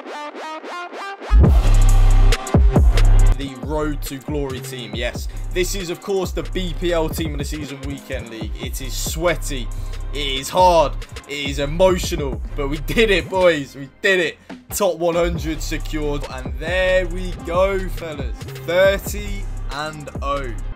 The Road to Glory team, yes. This is, of course, the BPL team of the season weekend league. It is sweaty. It is hard. It is emotional. But we did it, boys. We did it. Top 100 secured. And there we go, fellas. 30-0.